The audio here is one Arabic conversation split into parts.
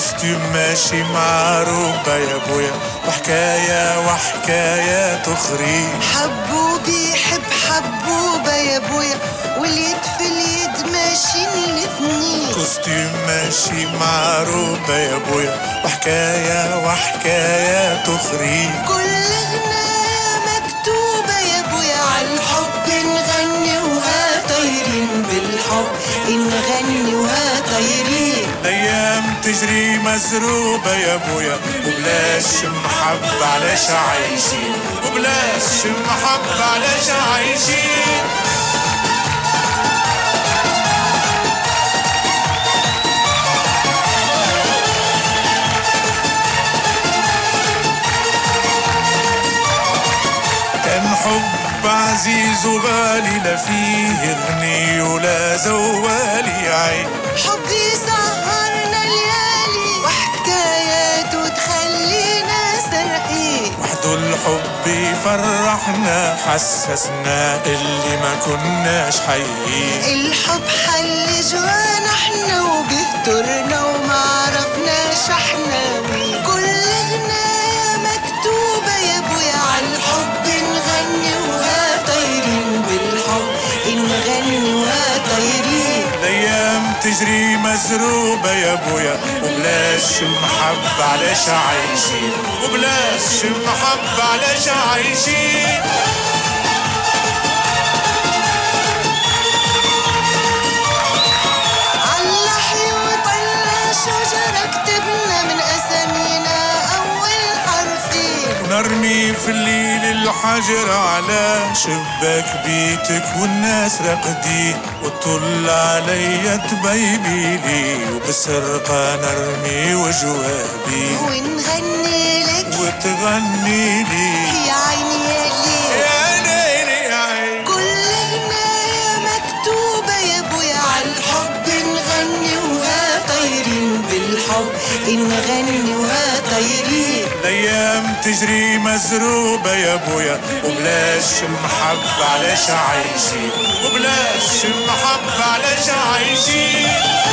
كوستيم ماشي مع روبا يا بويا، وحكاية وحكاية تخري. حبوبي يحب حبوبة يا بويا، واليد في اليد ماشيين الاثنين. كوستيم ماشي مع روبا يا بويا، وحكاية وحكاية تخري. كل غناية مكتوبة يا بويا، عالحب نغني وها طايرين، بالحب نغني وها طايرين. الايام تجري مزروبة يا بويا، وبلاش محبة علاش عايشين، وبلاش محبة علاش عايشين. كان حب عزيز وغالي، لا فيه غني ولا زوالي عين. حبي سهرنا ليالي، وحكايات وتخلينا سرحين. وحده الحب يفرحنا، حسسنا اللي ما كناش حيين. الحب حل جوانا احنا، وبهترنا وما عرفناش احنا مين. كل غناية مكتوبة يا بويا، عالحب نغني وها طايرين، بالحب نغني وها طايرين. الايام تجري مزروبة يا بويا، وبلاش المحبة علاش عايشين، وبلاش المحبة علاش عايشين. عاللحي وطلع شجرة، كتبنا من اسامينا اول حرفين. ونرمي في الليل الحجر على شباك بيتك، والناس راقدين، وتطل عليا تبيبيلي، وبسرقة نرمي وجوابي، ونغني لك وتغني لي يا عيني يا ليل. يا ليلي يا عين. كل غناية مكتوبة يا بويا، عالحب نغني وها طايرين، بالحب نغني وها طايرين. الايام تجري مزروبة يا بويا، وبلاش المحبة علاش عايشين، وبلاش المحبة علاش عايشين.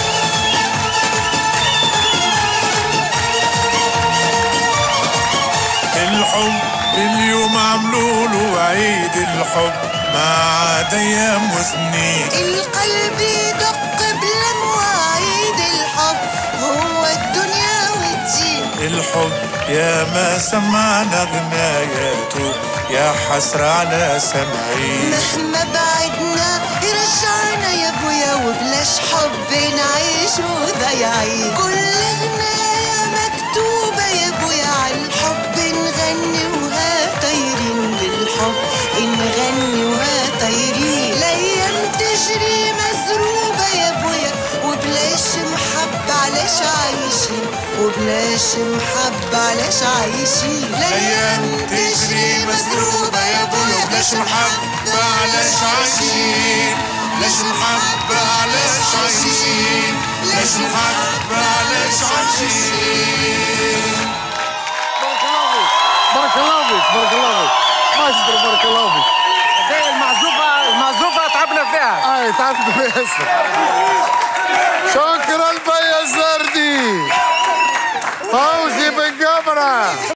الحب اليوم عملوله عيد الحب، ما عاد ايام وسنين. القلب يدق بلا مواعيد، الحب هو الدنيا والدين. الحب يا ما سمعنا غناياته، يا حسرة على سمعين. مهما بعدنا يرجعنا يا بويا، وبلاش حب نعيش وضايعين. كل غناية مكتوبة يا بويا، عالحب نغني وها طايرين، بالحب نغني وها طايرين. الايام تجري مزروبة يا بويا، وبلاش محبة علاش عايشين، وبلاش محبة علاش عايشين. الايام تجري مزروبة يا بويا، بلاش محبة علاش عايشين، بلاش محبة علاش عايشين، بلاش محبة علاش عايشين. بارك الله فيك، بارك الله فيك، مايسترو، بارك الله فيك. المعزوفة تعبنا فيها. تعبنا فيها. شكرا بيا الزردي، فوزي بن جبرة.